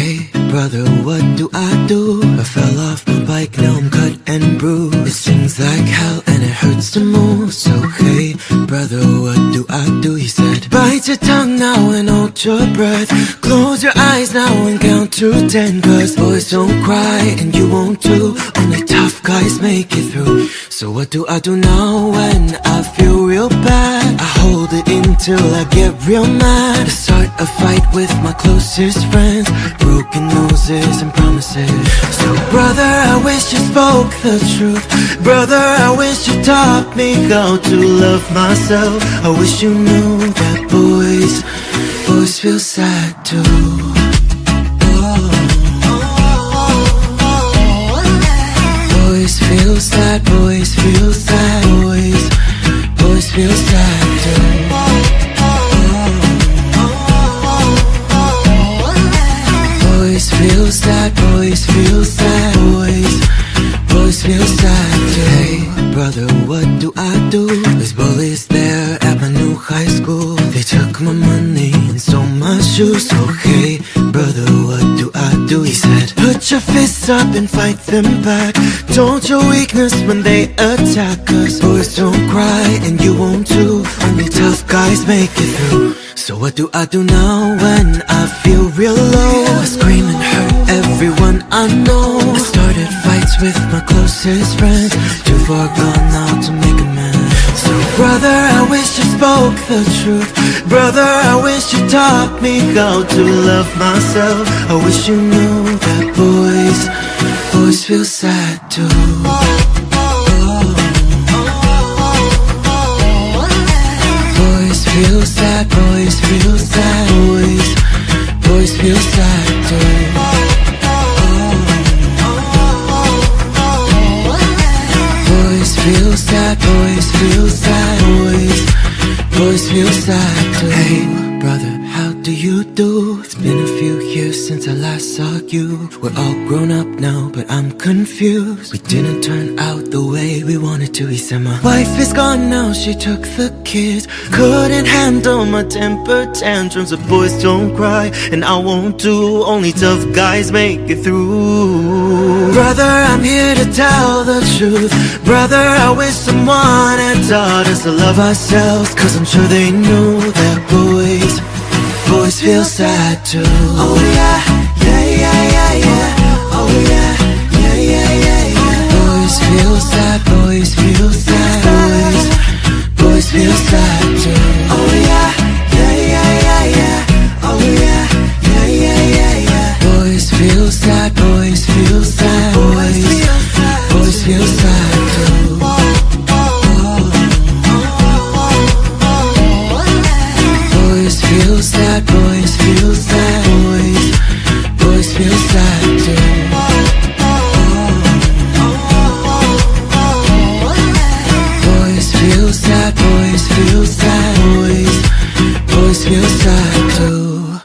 Hey brother, what do I do? I fell off my bike, now I'm cut and bruised. It stings like hell and it hurts to move. So hey brother, what do I do? He said, bite your tongue now and hold your breath. Close your eyes now and count to 10. Cause boys don't cry and you won't too. Only tough guys make it through. So what do I do now when I feel real bad? I hold it in till I get real mad. I start a fight with my closest friends. Broken noses and promises. So brother, I wish you spoke the truth. Brother, I wish you taught me how to love myself. I wish you knew that boys feel sad too. Boys feel sad, boys feel sad, boys feel sad too. Boys feel sad, boys feel sad, boys feel sad too. Hey brother, what do I do? There's bullies there at my new high school. They took my money and stole my shoes. So hey brother, what do I do? He said, put your fists up and fight them back. Don't show weakness when they attack. Cause boys don't cry and you won't too. Only tough guys make it through. So what do I do now when I feel real low? I scream and hurt everyone I know. I started fights with my closest friends. Too far gone now to make amends. So brother, I wish you spoke the truth. Brother, I wish you taught me how to love myself. I wish you knew that boys feel sad too. Boys feel sad, boys feel sad, boys feel sad too. Boys feel sad, boys feel sad, boys feel sad too. Hey brother, how do you do? It's been a few years since I last saw you. We're all grown up now, but I'm confused. We didn't turn out the way we wanted to. He said my wife is gone now, she took the kids. Couldn't handle my temper tantrums. The boys don't cry and I won't too. Only tough guys make it through. Brother, I'm here to tell the truth. Brother, I wish someone had taught us to love ourselves. Cause I'm sure they knew that boys feel sad too. Oh yeah, yeah, yeah, yeah, yeah. Oh yeah, yeah, yeah, yeah, yeah. Boys feel sad, boys feel sad, boys feel sad too. Oh yeah, yeah, yeah, yeah, yeah. Oh yeah, yeah, yeah, yeah, yeah. Boys feel sad, boys feel sad, boys feel sad too. Boys feel sad, boys feel sad, boys feel sad too. Boys feel sad, boys feel sad, boys feel sad too.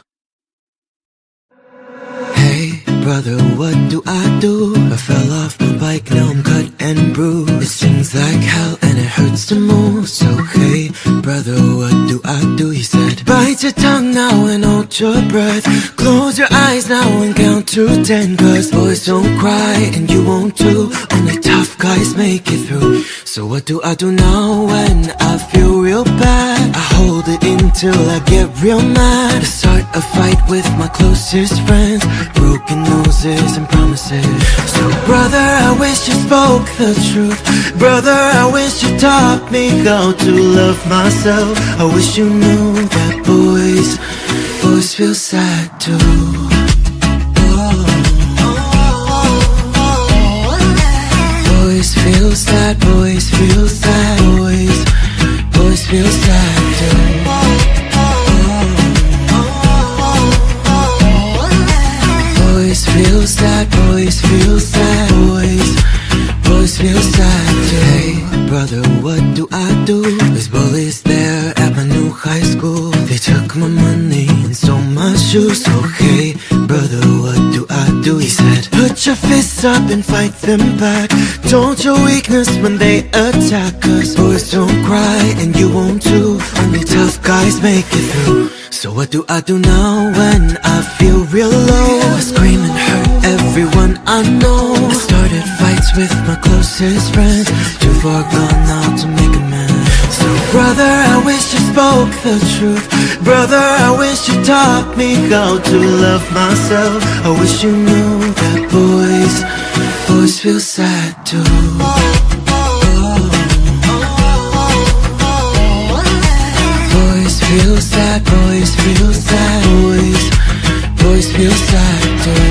Hey brother, what do I do? I fell off my bike, now I'm cut and bruised. It stings like hell and it hurts to move. So hey brother, what do I do? He said, bite your tongue now and hold your breath. Close your eyes now and count to 10. Cause boys don't cry and you won't too. Only tough guys make it through. So what do I do now when I feel real bad? I hold it in till I get real mad. I start a fight with my closest friends. Broken noses and promises. So brother, I wish you spoke the truth. Brother, I wish you taught me how to love myself. I wish you knew that boys feel sad too. Boys feel sad, boys feel sad, boys feel sad too. Boys feel sad, boys feel sad, boys feel sad too. Hey brother, what do I do? There's bullies there at my new high school. They took my money and stole my shoes. So hey brother, what do I do? He said, put your fists up and fight them back. Don't show weakness when they attack. Cause boys don't cry and you won't too. Only tough guys make it through. So what do I do now when I feel real low? spoke the truth. Brother, I wish you taught me how to love myself. I wish you knew that boys feel sad too. Boys feel sad, boys feel sad, boys feel sad too.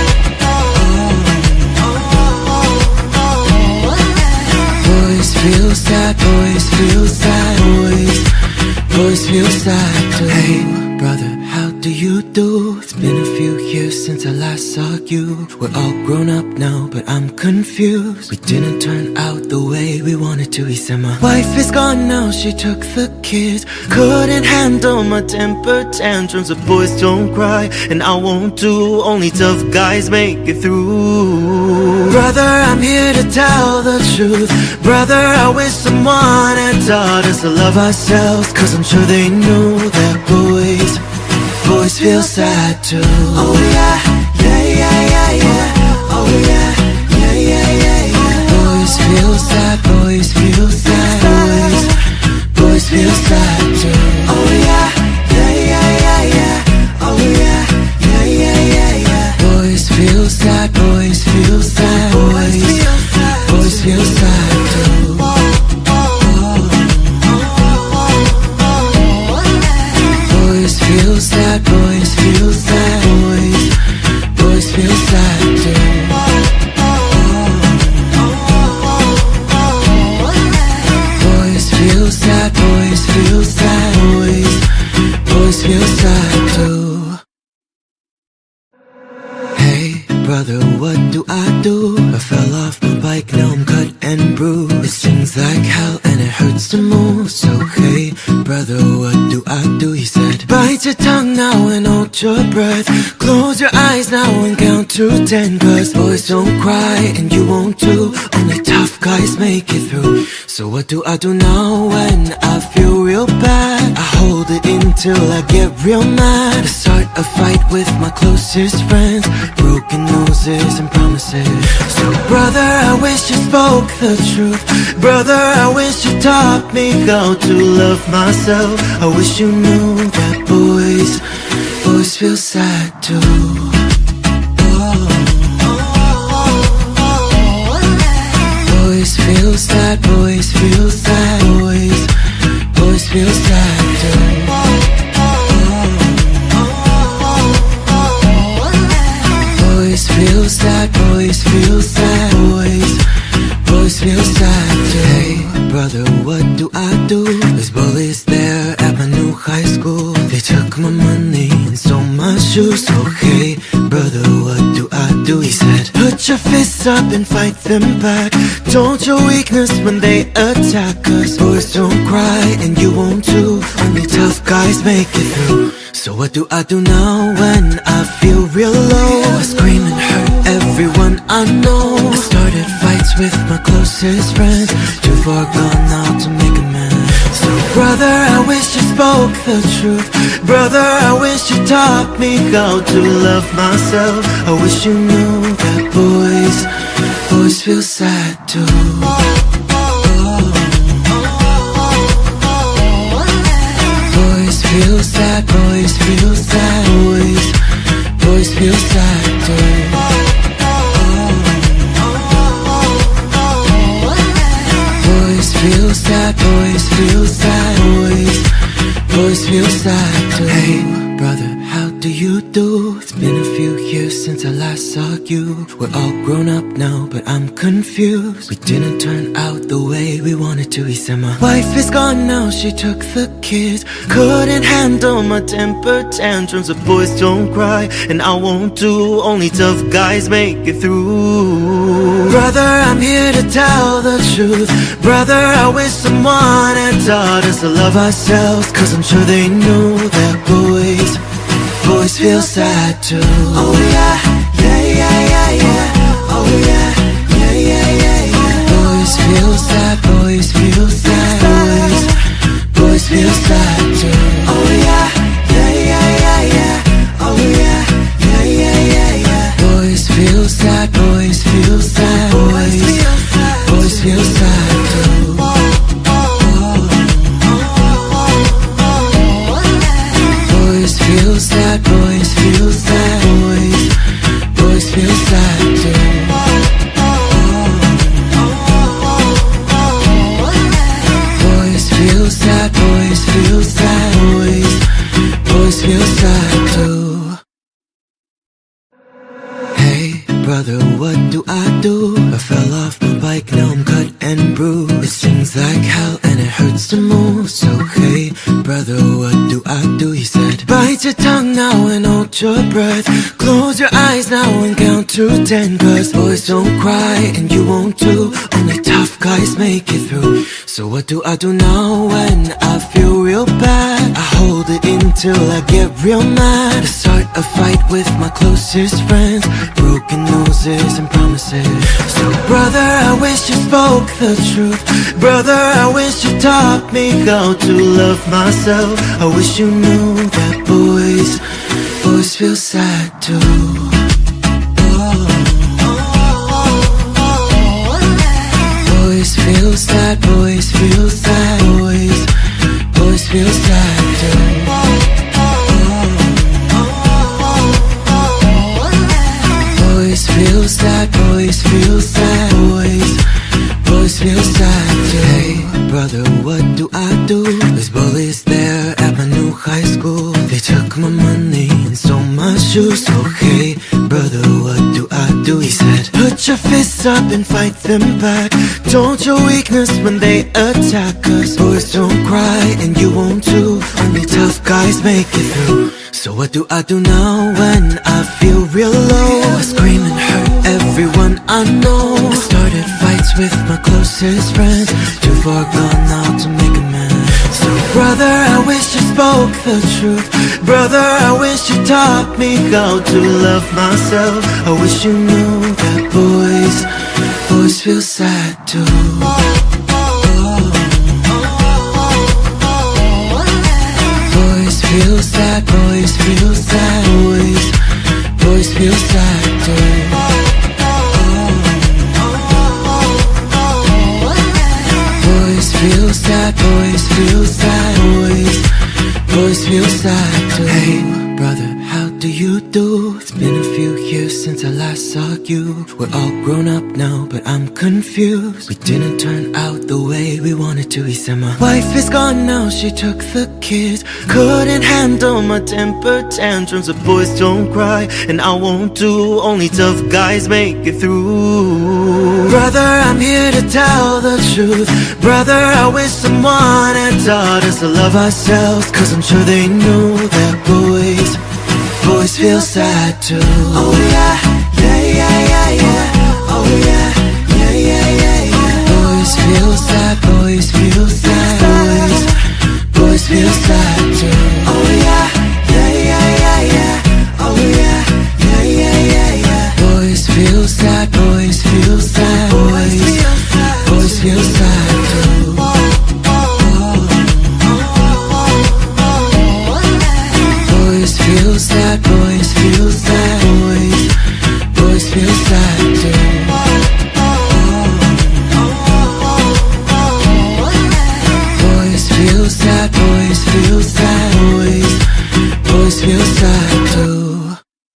Boys feel sad, boys feel sad, boys feel sad too. Hey brother, how do you do? It's been a few years since I last saw you. We're all grown up now, but I'm confused. We didn't turn out the way we wanted to. He said my wife is gone now, she took the kids. Couldn't handle my temper tantrums. The boys don't cry, and I won't do. Only tough guys make it through. Brother, I'm here to tell the truth. Brother, I wish someone had taught us to love ourselves, 'cause I'm sure they knew that boys feel sad too. Oh yeah, yeah, yeah, yeah, yeah. Oh yeah, yeah, yeah, yeah, yeah. Boys feel sad, boys feel sad, boys feel sad too. Oh yeah, yeah, yeah, yeah, yeah. Oh yeah, yeah, yeah, yeah, yeah. Boys feel sad, boys feel sad, boys feel sad too. Boys feel sad, boys feel sad, boys feel sad too. Boys feel sad, boys feel sad, boys feel sad too. Hey brother, what do I do? I fell off my bike, now I'm cut and bruised. It stings like hell and it hurts to move. So hey brother, what do I do? He said, bite your tongue now and hold your breath. Close your eyes now and count to 10, 'cause boys don't cry and you won't too. Only tough guys make it through. So what do I do now when I feel real bad? I hold it in till I get real mad. I start a fight with my closest friends. Broken noses and promises. So brother, I wish you spoke the truth. Brother, I wish you taught me how to love myself. I wish you knew that boys feel sad too. Boys feel sad, boys feel sad, boys feel sad too. Boys feel sad, boys feel sad, boys feel sad too. Hey brother, what do I do? There's bullies there at my new high school. They took my money and stole my shoes. So hey brother, what do I do? He said, put your fists up and fight them back. Don't show weakness when they attack, 'cause boys don't cry and you won't too. Only tough guys make it through. So what do I do now when I feel real low? I scream and hurt everyone I know. I started fights with my closest friends. Too far gone now to make amends. So brother, I wish you spoke the truth. Brother, I wish you taught me how to love myself. I wish you knew that boys feel sad too. Boys feel sad, boys feel sad, boys feel sad too. Boys feel sad, boys feel sad, boys feel sad too. Hey brother, how do you do? It's been a few years since I last saw you. We're all grown up now, but I'm confused. We didn't turn out the way we wanted to. He said my wife is gone now, she took the kids. Couldn't handle my temper tantrums. The boys don't cry and I won't do. Only tough guys make it through. Brother, I'm here to tell the truth. Brother, I wish someone had taught us to love ourselves, 'cause I'm sure they knew that boys feel sad too. Oh yeah, yeah, yeah, yeah, yeah. Oh yeah, yeah, yeah, yeah, yeah. Boys feel sad, boys feel sad, boys feel sad too. Oh yeah, yeah, yeah, yeah, yeah. Oh yeah, yeah, yeah, yeah, yeah. Boys feel sad, boys feel sad, boys feel sad too. brother, what do I do? I fell off my bike, now I'm cut and bruised. It stings like hell and it hurts to move. So hey, brother, what do I do? He said, bite your tongue now and hold your breath. Close your eyes now and count to 10. Cause boys don't cry and you won't too. Only tough guys make it through. So what do I do now when I feel real bad? I hold it in till I get real mad. I start a fight with my closest friends. Broken noses and promises. So brother, I wish you spoke the truth. Brother, I wish you taught me how to love myself. I wish you knew that boys feel sad too. Boys feel sad, boys feel sad, boys feel sad too. Boys feel sad, boys feel sad, boys feel sad too. Hey, brother, what do I do? There's bullies there at my new high school. They took my money and stole my shoes. So hey, brother, what do I do? He said, put your fists up and fight them back. Don't show weakness when they attack. Cause boys don't cry and you won't too. Only tough guys make it through. So what do I do now when I feel real low? I scream and hurt everyone I know. I started fights with my closest friends. Too far gone now to make amends. So brother, I wish you spoke the truth. Brother, I wish you taught me how to love myself. I wish you knew that boys feel sad too. Boys feel sad, boys feel sad, boys feel sad too. Boys feel sad, boys feel sad, boys feel sad too. Hey, brother, how do you do? It's been a few years since I last saw you. We're all grown up now, but I'm confused. We didn't turn out the way we wanted to. He said my wife is gone now, she took the kids. Couldn't handle my temper tantrums. The boys don't cry, and I won't do. Only tough guys make it through. Brother, I'm here to tell the truth. Brother, I wish someone had taught us to love ourselves. Cause I'm sure they knew that boys feel sad too. Oh yeah, yeah, yeah, yeah, yeah. Oh yeah, yeah, yeah, yeah, yeah. Boys feel sad, boys feel sad, boys feel sad too. Oh yeah, yeah, yeah, yeah, yeah. Oh yeah, yeah, yeah, yeah, yeah. Boys feel sad, boys feel sad, boys feel sad too. Boys feel sad, boys feel sad, boys feel sad too. Boys feel sad, boys feel sad, boys feel sad too.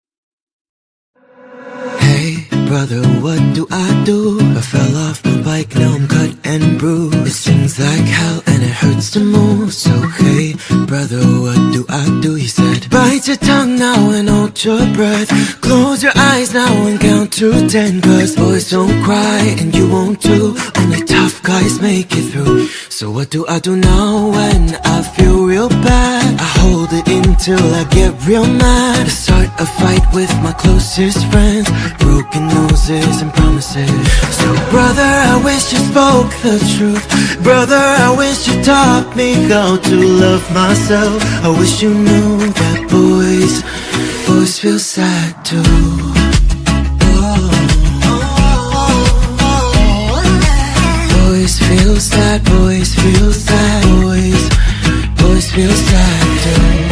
Hey, brother, what do I do? I fell off my bike, now I'm cut and bruised. It stings like hell and it hurts to move. So hey, brother, what do I do? He said, bite your tongue now and hold your breath. Close your eyes now and count to 10. Cause boys don't cry and you won't too. Only tough guys make it through. So what do I do now when I feel real bad? I hold it in till I get real mad. I start a fight with my closest friends. Broken noses and promises. So brother, I wish you spoke the truth. Brother, I wish you taught me how to love myself. I wish you knew that boys feel sad too. Boys feel sad, boys feel sad, boys feel sad too.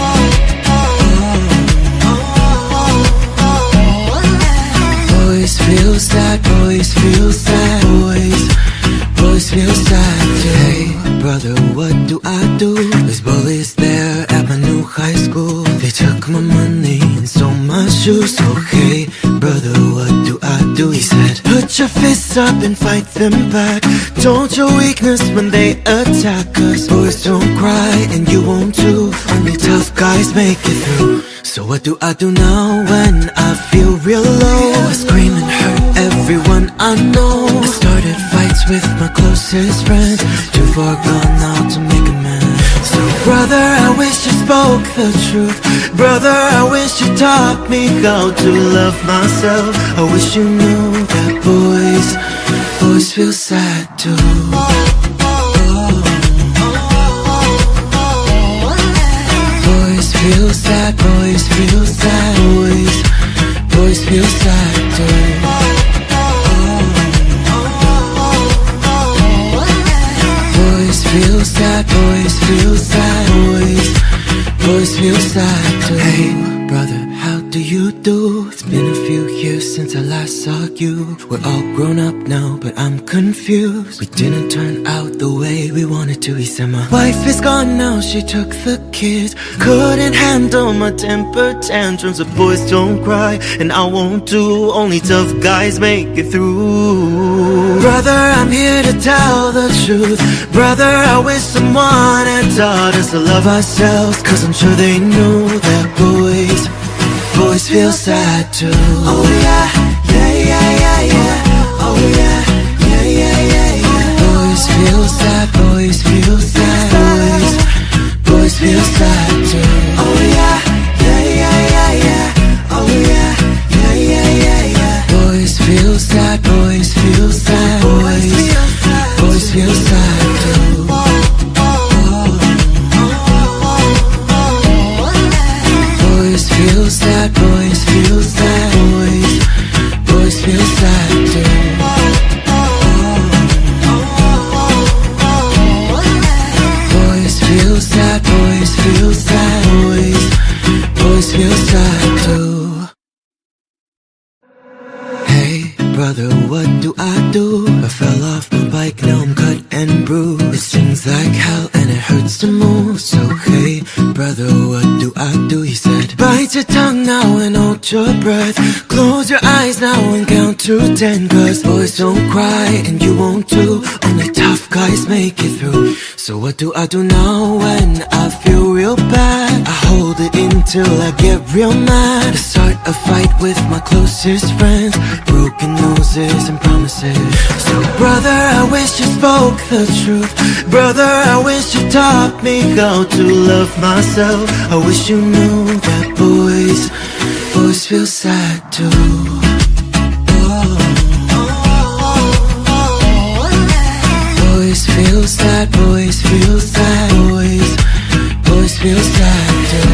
Boys feel sad, boys feel sad, boys feel sad too. Hey, brother, what do I do? There's bullies there at my new high school. They took my money and stole my shoes. So hey, brother, what do I do? He said, put your fists up and fight them back. Don't show weakness when they attack. Cause boys don't cry and you won't too. Only tough guys make it through. So what do I do now when I feel real low? I scream and hurt I know. I started fights with my closest friends, too far gone now to make amends. So brother, I wish you spoke the truth. Brother, I wish you taught me how to love myself. I wish you knew that boys feel sad too. Boys feel sad, boys feel sad, boys feel sad too. Boys feel sad, boys feel sad, boys feel sad too. Hey brother, how do you do? It's been a few years since I last saw you. We're all grown up now, but I'm confused. We didn't turn out the way we wanted to. He said my wife is gone now, she took the kids. Couldn't handle my temper tantrums. The boys don't cry, and I won't do. Only tough guys make it through. Brother, I'm here to tell the truth. Brother, I wish someone had taught us to love ourselves, cause I'm sure they knew that boys feel sad too. Oh yeah, yeah, yeah, yeah, yeah. Oh yeah, yeah, yeah, yeah, yeah. Boys feel sad, boys feel sad, boys feel sad too. Oh yeah, yeah, yeah, yeah, yeah. Oh yeah, yeah, yeah, yeah, yeah. Boys feel sad, boys feel sad, boys feel sad too. Boys feel sad, boys feel sad, boys feel sad too. Boys feel sad, boys feel sad, boys feel sad too. Hey brother, what do I do? I fell off my bike, now I'm cut and bruised. It stings like hell and it hurts to move. So hey brother, what do I do? He said, bite your tongue now and hold your breath. Close your eyes now and count to 10, cause boys don't cry and you won't too. Only tough guys make it through. So what do I do now when I feel real bad? I hold it in till I get real mad. I start a fight with my closest friends, broken noses and promises. So brother, I wish you spoke the truth. Brother, I wish you taught me how to love myself. I wish you knew that boys feel sad too. Boys feel sad, boys feel sad, boys feel sad too.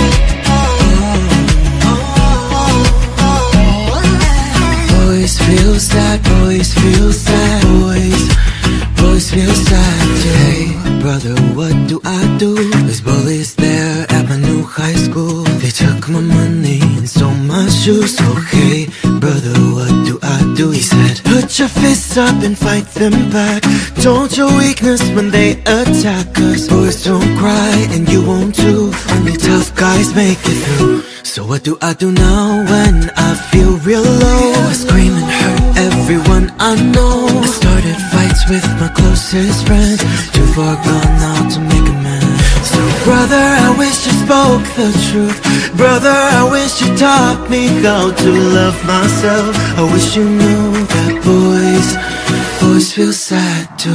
Boys feel sad, boys feel sad, boys feel sad too. Hey brother, what do I do? There's bullies there at my new high school. They took my money and stole my shoes. So hey brother, what do I do? He said, put your fists up and fight them back. Don't show weakness when they attack us. Boys don't cry and you won't too. Only tough guys make it through. So what do I do now when I feel real low? I scream and hurt everyone I know. I started fights with my closest friends, too far gone now to make amends. So brother, I wish you spoke the truth. Brother, I wish you taught me how to love myself. I wish you knew that boys feel sad too.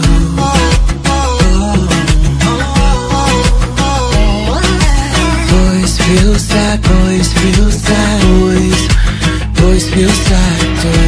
Boys feel sad, boys feel sad, boys feel sad too.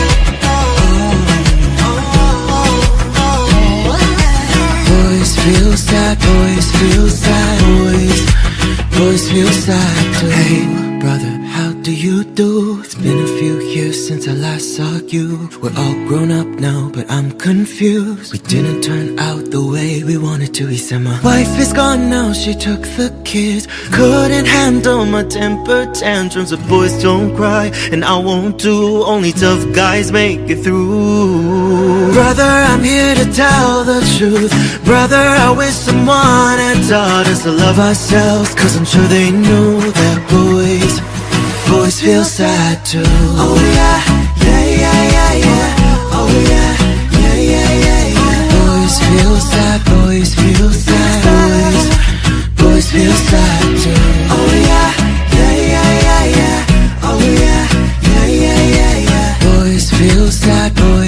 Boys feel sad, boys feel sad, boys feel sad too. Hey brother, how do you do? It's been a few years since I last saw you. We're all grown up now, but I'm confused. We didn't turn out the way we wanted to. He said my wife is gone now, she took the kids. Couldn't handle my temper tantrums. The boys don't cry and I won't do. Only tough guys make it through. Brother, I'm here to tell the truth. Brother, I wish someone had taught us to love ourselves, cause I'm sure they knew that boys feel sad too. Oh yeah, yeah, yeah, yeah, yeah. Oh yeah, yeah, yeah, yeah, yeah. Boys feel sad, boys feel sad, boys feel sad too. Oh yeah, yeah, yeah, yeah, yeah. Oh yeah, yeah, yeah, yeah, yeah. Boys feel sad, boys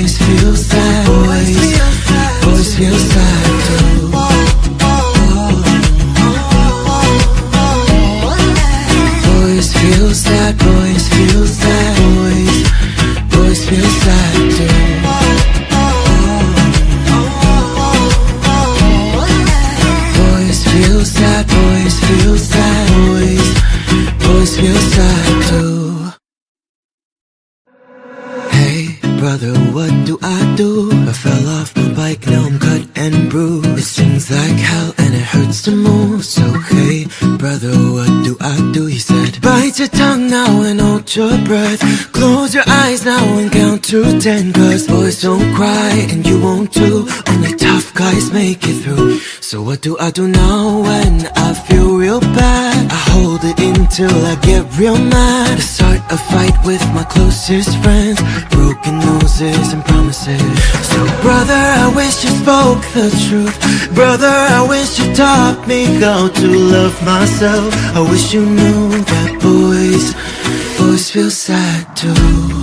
brother, what do I do? I fell off my bike, now I'm cut and bruised. It stings like hell and it hurts to move. So hey, brother, what do I do? He said, bite your tongue now and hold your breath. Close your eyes now and count to 10. Cause boys don't cry and you won't too. Only tough guys make it through. So what do I do now when I feel real bad? I hold it in till I get real mad. I start a fight with my closest friends. Broken noses and promises. So brother, I wish you spoke the truth. Brother, I wish you taught me how to love myself. I wish you knew that boys feel sad too.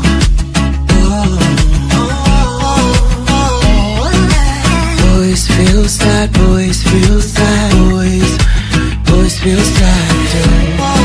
Boys feel sad, boys feel sad, boys feel sad too.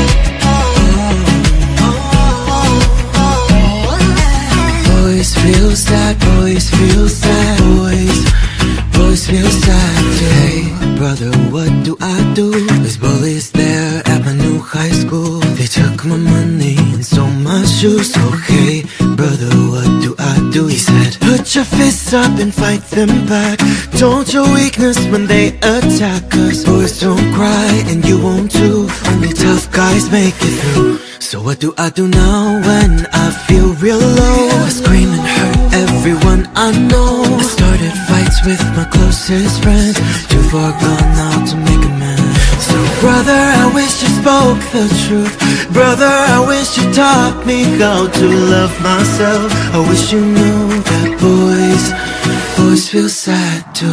Boys feel sad, boys feel sad, boys feel sad too. Hey, brother, what do I do? There's bullies there at my new high school. They took my money and stole my shoes. So hey, brother, what do I do? He said, put your fists up and fight them back. Don't show weakness when they attack. Cause boys don't cry and you won't too. Only tough guys make it through. So what do I do now when I feel real low? I scream and hurt everyone I know. I started fights with my closest friends. Too far gone now to make amends. So brother, I wish you spoke the truth. Brother, I wish you taught me how to love myself. I wish you knew that boys feel sad too.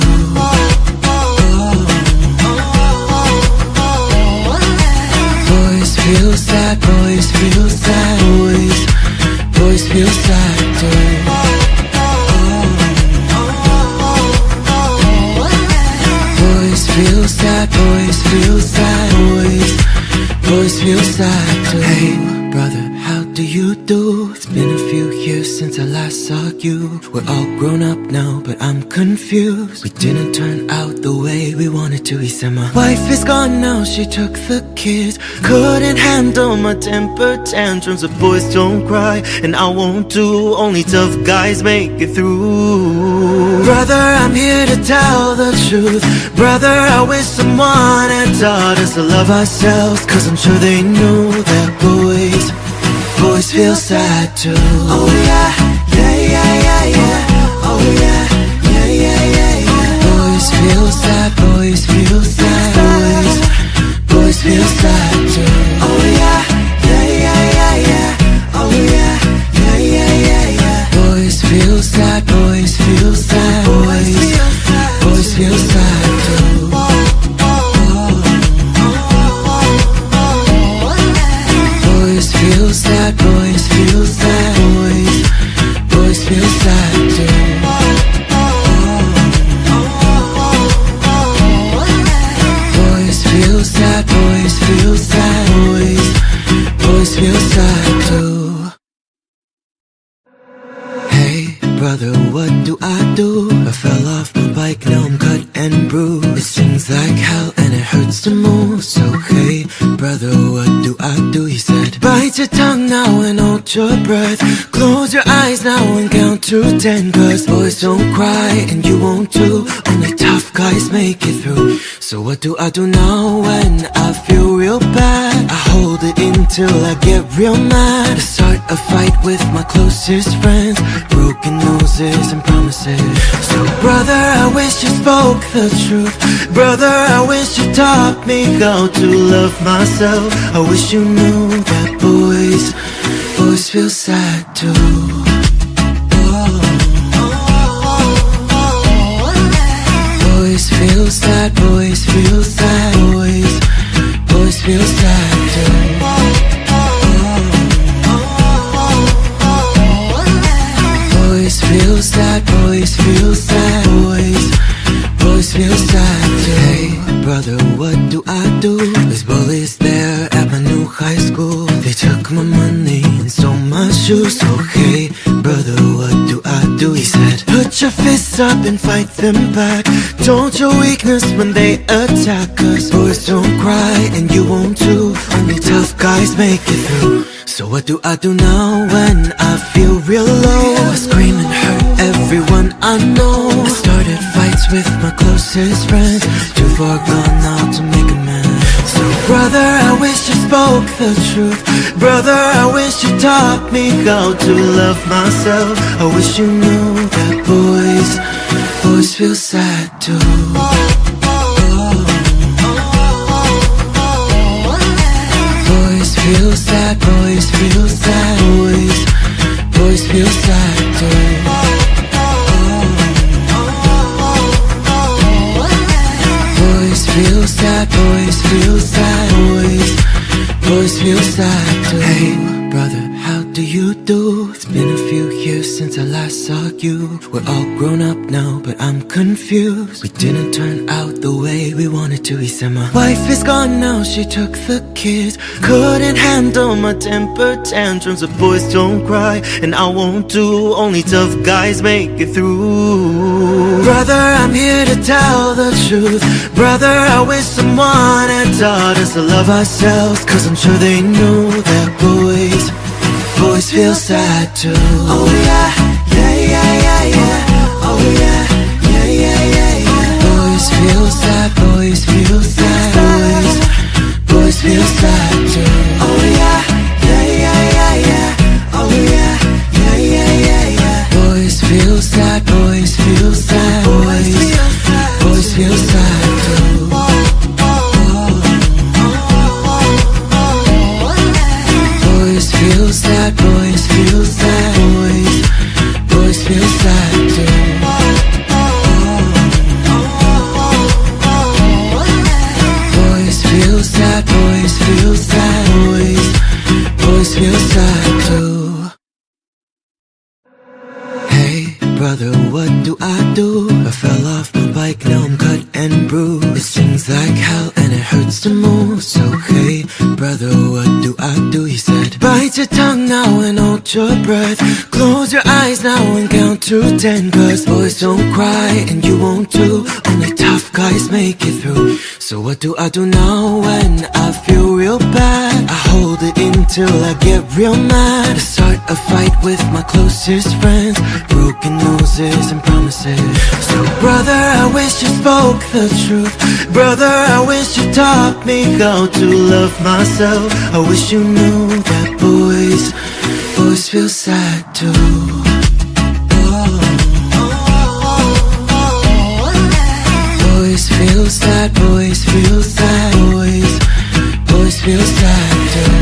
Boys feel sad, boys feel sad, boys feel sad too. Boys feel sad, boys feel sad, boys feel sad too. Hey, brother, how do you do? It's been a few years since I last saw you. We're all grown up now, but I'm confused. We didn't turn out the way we wanted to. He said my wife is gone now, she took the kids. Couldn't handle my temper tantrums. The boys don't cry, and I won't do. Only tough guys make it through. Brother, I'm here to tell the truth. Brother, I wish someone had taught us to love ourselves. Cause I'm sure they knew that boys feel sad too. Oh yeah, yeah, yeah, yeah, yeah. Oh yeah, yeah, yeah, yeah, yeah. Boys feel sad, boys feel sad, boys feel sad too. Oh yeah, yeah, yeah, yeah, yeah. Oh yeah, yeah, yeah, yeah, yeah. Boys feel sad, boys feel sad, boys feel sad too. Boys feel sad, boys feel sad, boys feel sad too. Boys feel sad, boys feel sad, boys feel sad too. Hey, brother, what do I do? I fell off my bike, now I'm cut and bruised. It stings like hell and it hurts to move. So hey, brother, what do I do? He said, bite your tongue now and hold your breath. Close your eyes now and count to 10. Cause boys don't cry and you won't too. Only tough guys make it through. So what do I do now when I feel real bad? I hold it in till I get real mad. I start a fight with my closest friends. Broken noses and promises. So brother, I wish you spoke the truth. Brother, I wish you taught me how to love myself. I wish you knew that boys feel sad too. Boys feel sad, boys feel sad, boys feel sad too. Boys feel sad, boys feel sad, boys feel sad too. Hey, brother, what do I do? There's bullies there at my new high school. They took my money and stole my shoes. So hey, brother, what do I do? He said, put your fists up and fight them back. Don't show weakness when they attack. Cause boys don't cry and you won't too. Only tough guys make it through. So what do I do now when I feel real low? I scream and hurt everyone I know. I started fights with my closest friends, too far gone now to make amends. So brother, I wish you spoke the truth. Brother, I wish you taught me how to love myself. I wish you knew that boys feel sad too. Boys feel sad, boys feel sad, boys feel sad too. Boys feel sad, boys feel sad, boys feel sad too. Hey brother, how do you do? It's been a few years since I last saw you. We're all grown up now, but I'm confused. We didn't turn out the way we wanted to. He said my wife is gone now, she took the kids. Couldn't handle my temper tantrums. The boys don't cry, and I won't do. Only tough guys make it through. Brother, I'm here to tell the truth. Brother, I wish someone had taught us to love ourselves, cause I'm sure they knew that boys feel sad too. Oh yeah, yeah, yeah, yeah, yeah. Oh yeah, yeah, yeah, yeah, yeah. Boys feel sad, boys feel sad, boys feel sad too. Oh yeah, yeah, yeah, yeah, yeah. Oh yeah, yeah, yeah, yeah, yeah. Boys feel sad, boys feel sad, boys feel sad too. Boys feel sad, boys feel sad, boys feel sad too. Boys feel sad, boys feel sad, boys feel sad too. Hey brother, what do I do? I fell off my bike, now I'm cut and bruised. It stings like hell and it hurts to move. So hey brother, what do I do? He said, bite your tongue now and hold your breath. Close your eyes now and count to 10, cause boys don't cry and you won't too. Only tough guys make it through. So what do I do now when I feel real bad? I hold it in till I get real mad. I start a fight with my closest friends, broken noses and promises. So brother, I wish you spoke the truth. Brother, I wish you taught me how to love myself. I wish you knew that boys feel sad too. Boys feel sad, boys feel sad, boys feel sad too.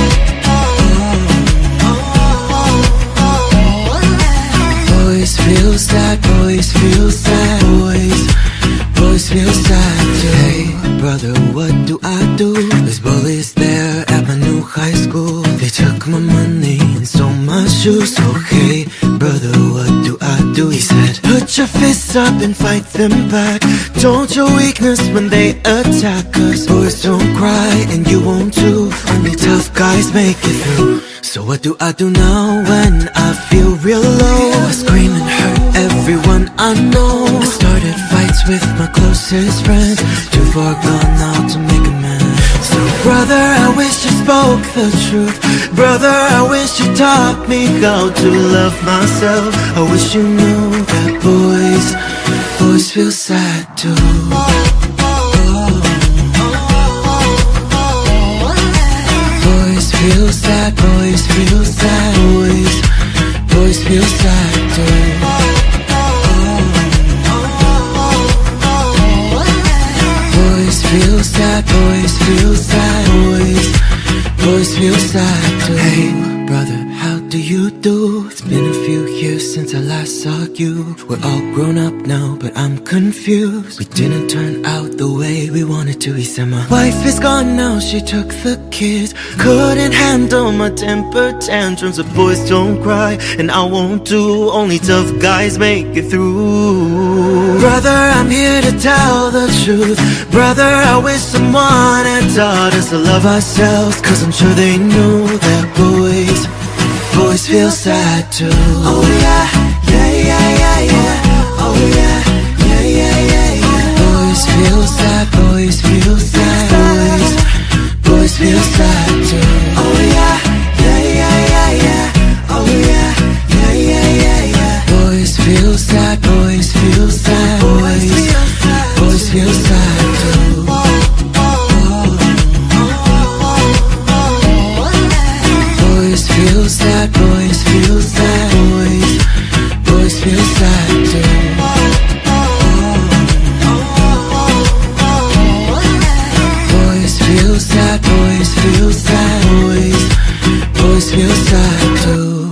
Boys feel sad, boys feel sad, boys feel sad too. Hey brother, what do I do? There's bullies there at my new high school. They took my money and stole my shoes. So hey brother, what do I do? He said, put your fists up and fight them back. Don't show weakness when they attack, cause boys don't cry and you won't too. Only tough guys make it through. So what do I do now when I feel real low? I scream and hurt everyone I know. I started fights with my closest friends, too far gone now to make amends. So brother, I wish you spoke the truth. Brother, I wish you taught me how to love myself. I wish you knew that boys feel sad too. Boys feel sad, boys feel sad, boys feel sad too. Boys feel sad, boys feel sad, boys feel sad too. Hey brother, how do you do? It's been a few years since I last saw you. We're all grown up now, but I'm confused. We didn't turn out the way we wanted to. He said my wife is gone now, she took the kids. Couldn't handle my temper tantrums. The boys don't cry and I won't do. Only tough guys make it through. Brother, I'm here to tell the truth. Brother, I wish someone had taught us to love ourselves, cause I'm sure they knew that boys feel sad too. Oh yeah, yeah, yeah, yeah, yeah. Oh yeah, yeah, yeah, yeah, yeah. Boys feel sad, boys feel sad, boys feel sad too. Oh yeah, yeah, too.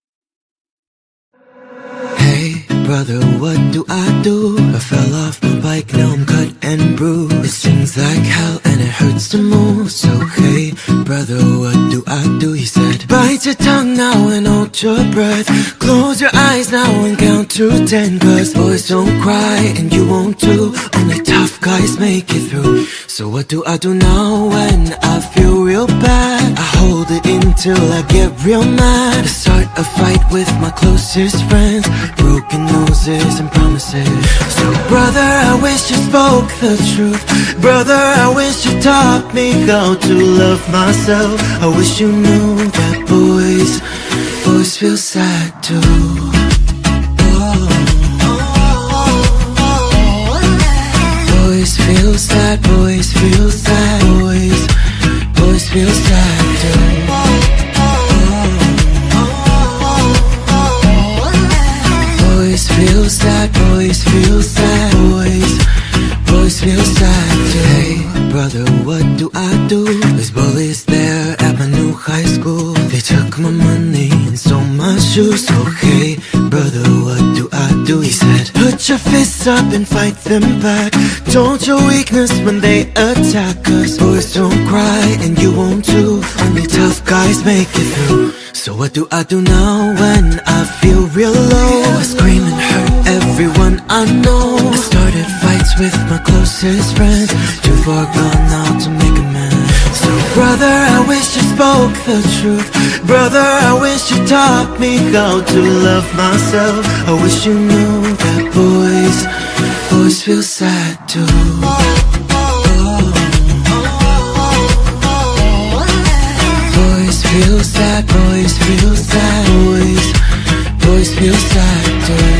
Hey brother, what do I do? I fell off my bike, now I'm cut and bruised. It stings like hell and it hurts to move. So hey brother, what do I do? He said, bite your tongue now and hold your breath. Close your eyes now and count to 10. Cause boys don't cry and you won't too. Only tough guys make it through. So what do I do now when I feel real bad? I hold it in till I get real mad. I start a fight with my closest friends. Broken noses and promises. So brother, I wish you spoke the truth. Brother, I wish you taught me how to love myself. I wish you knew that boys feel sad too. Boys feel sad, boys feel sad, boys feel sad too. Boys feel sad, boys feel sad, boys feel sad too. Hey brother, what do I do? There's bullies there at my new high school. They took my money and stole my shoes. So hey brother, what do I do? He said, put your fists up and fight them back. Don't show weakness when they attack. Cause boys don't cry and you won't too. Only tough guys make it through. So what do I do now when I feel real low? I scream and hurt everyone I know. I started fights with my closest friends. Too far gone now to make amends. So brother, I wish you spoke the truth. Brother, I wish you taught me how to love myself. I wish you knew that boys feel sad too. Boys feel sad, boys feel sad, boys feel sad too.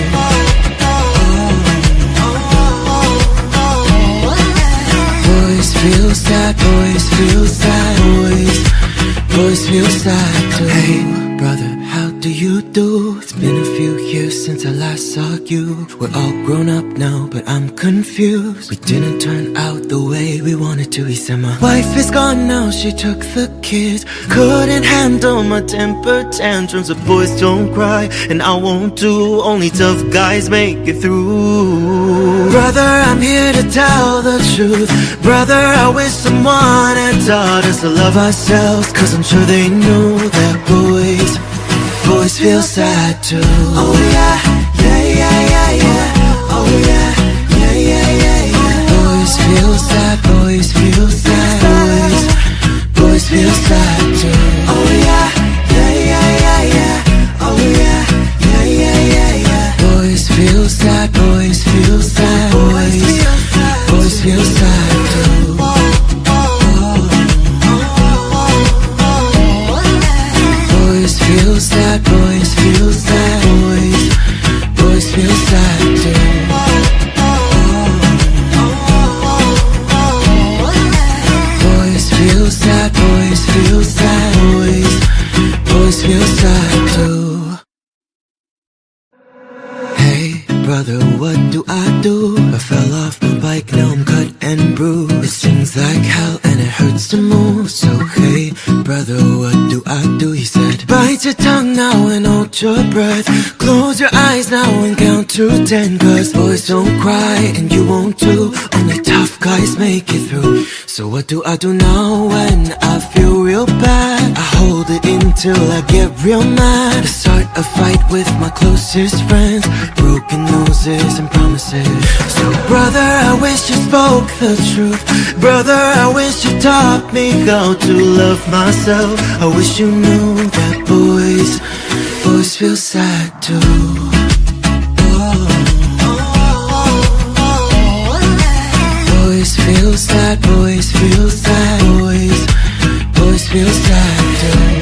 Boys feel sad, boys feel sad, boys feel sad too. Hey brother, how do you do? It's been a few years since I last saw you. We're all grown up now, but I'm confused. We didn't turn out the way we wanted to. He said my wife is gone now, she took the kids. Couldn't handle my temper tantrums. The boys don't cry and I won't do. Only tough guys make it through. Brother, I'm here to tell the truth. Brother, I wish someone had taught us to love ourselves. Cause I'm sure they knew that boys feel sad too. Oh yeah, yeah, yeah, yeah, yeah. Oh yeah, yeah, yeah, yeah, yeah. Boys feel sad, boys feel sad, boys feel sad too. Oh yeah, yeah, yeah, yeah, yeah. Oh yeah, yeah, yeah, yeah, yeah. Boys feel sad, boys feel sad, boys feel sad too. Boys feel sad, boys feel sad, boys feel sad too. Boys feel sad, boys feel sad, boys feel sad too. Hey brother, what do I do? I fell off my bike, now I'm cut and bruised. It stings like hell and it hurts to move. So hey brother, what do I do? He said, bite your tongue now and hold your breath. Close your eyes now and count to 10. Cause boys don't cry and you won't too. Only tough guys make it through. So what do I do now when I feel real bad? I hold it in till I get real mad. I start a fight with my closest friends. Broken noses and promises. So brother, I wish you spoke the truth. Brother, I wish you taught me how to love myself. I wish you knew that boys feel sad too. Boys feel sad, boys feel sad, boys feel sad too.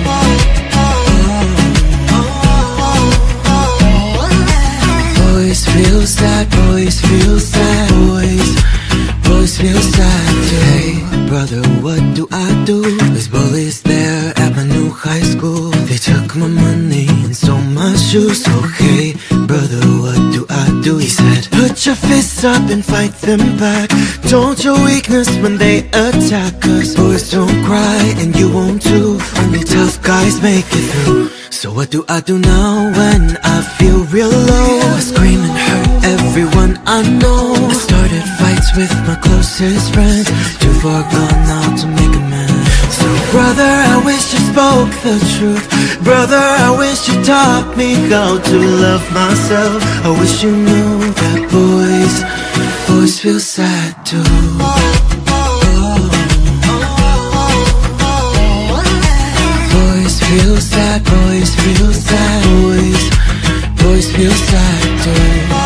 Boys feel sad, boys feel sad, boys feel sad too. Hey brother, what do I do? There's bullies there at my new high school. They took my money and stole my shoes. So hey brother, what do I do? He said, put your fists up and fight them back. Don't show weakness when they attack. Cause boys don't cry and you won't too. Only tough guys make it through. So what do I do now when I feel real low? I scream and hurt everyone I know. I started fights with my closest friends, too far gone now to make amends. So brother, I wish you spoke the truth. Brother, I wish you taught me how to love myself. I wish you knew that boys feel sad too. Boys feel sad, boys feel sad, boys feel sad too.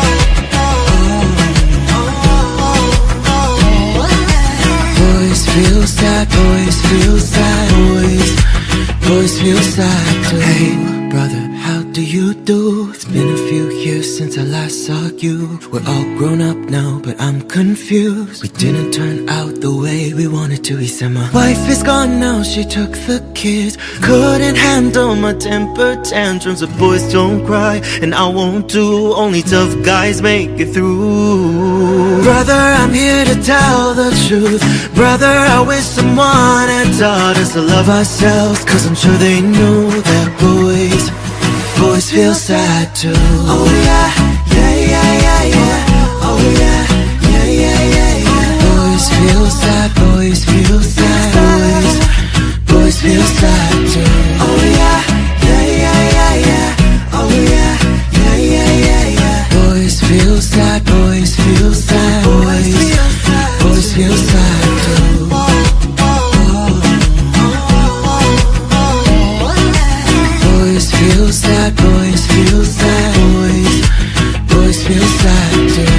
Boys feel sad, boys feel sad, boys feel sad too. Hey brother, how do you do? It's been a few years since I last saw you. We're all grown up now, but I'm confused. We didn't turn out the way we wanted to. He said my wife is gone now, she took the kids. Couldn't handle my temper tantrums. The boys don't cry, and I won't do. Only tough guys make it through. Brother, I'm here to tell the truth. Brother, I wish someone had taught us to love ourselves, 'cause I'm sure they knew that boys feel sad too. Oh yeah, yeah, yeah, yeah, yeah. Oh yeah, yeah, yeah, yeah, yeah. Boys feel sad, boys feel sad, boys feel sad too. Oh yeah, yeah, yeah, yeah, yeah. Oh yeah, yeah, yeah, yeah, yeah. Boys feel sad, boys feel sad, boys feel sad too. Boys feel sad, boys feel sad, boys feel sad too.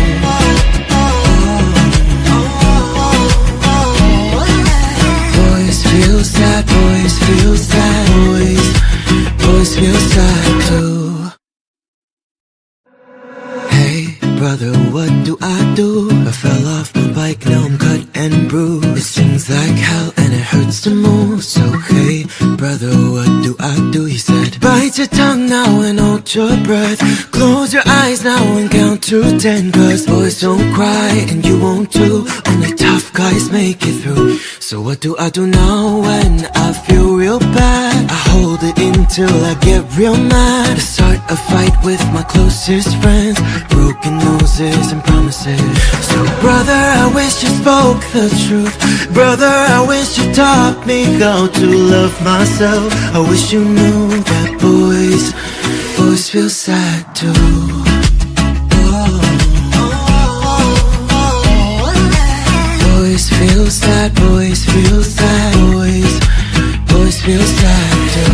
Boys feel sad, boys feel sad, boys feel sad too. Hey brother, what do I do? I fell off my bike, now I'm cut and bruised. It stings like hell and it hurts to move. So hey brother, what do I do? He said, bite your tongue now and hold your breath. Close your eyes now and count to 10, 'cause boys don't cry and you won't too. Only tough guys make it through. So what do I do now when I feel real bad? I hold it in till I get real mad. I start a fight with my closest friends, broken noses and promises. So brother, I wish you spoke the truth. Brother, I wish you taught me how to love myself. I wish you knew that boys feel sad too. Boys feel sad, boys feel sad, boys feel sad too.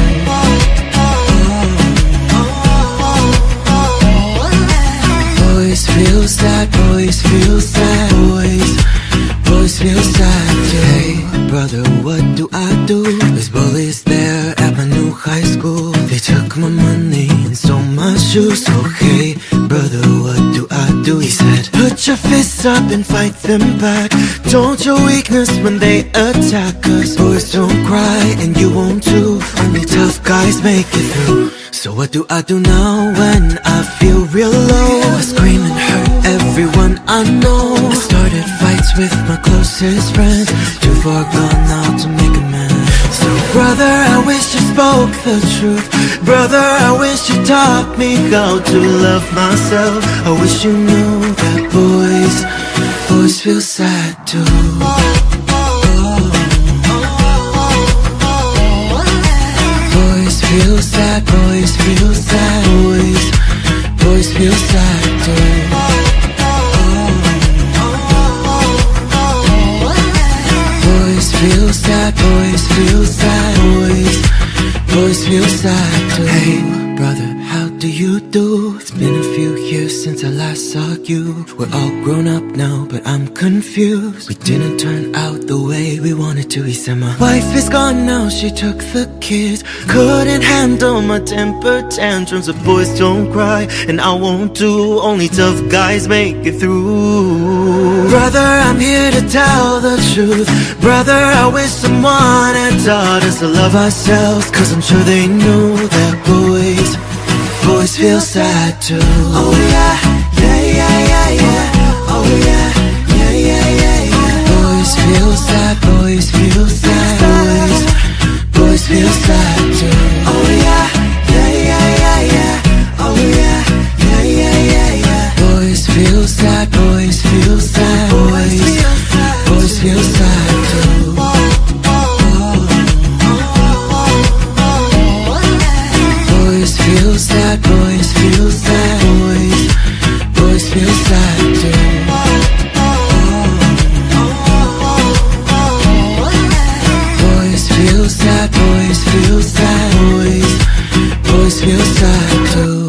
Boys feel sad, boys feel sad, boys feel sad too. Hey brother, what do I do? There's bullies there at my new high school. They took my money and stole my shoes. So hey brother, what do I do? He said, put your fists up and fight them back. Don't show weakness when they attack, 'cause boys don't cry and you won't too. Only tough guys make it through. So what do I do now when I feel real low? I scream and hurt everyone I know. I started fights with my closest friends, too far gone now to make amends. So brother, I wish you spoke the truth. Brother, I wish you taught me how to love myself. I wish you knew that boys feel sad too. Boys feel sad, boys feel sad, boys feel sad too. Boys feel sad, boys feel sad, boys feel sad too. Hey brother, how do you do? It's been a few years since I last saw you. We're all grown up now, but I'm confused. We didn't turn out the way we wanted to. He said my wife is gone now, she took the kids. Couldn't handle my temper tantrums. The boys don't cry and I won't too. Only tough guys make it through. Brother, I'm here to tell the truth. Brother, I wish someone had taught us to love ourselves, 'cause I'm sure they knew that boys feel sad too. Oh yeah, yeah, yeah, yeah, yeah. Oh yeah, yeah, yeah, yeah, yeah. Boys feel sad, boys feel sad, boys feel sad too. Oh yeah, yeah, yeah. feel sad, boys feel sad, boys feel sad too. Boys feel sad, boys feel sad, boys feel sad too.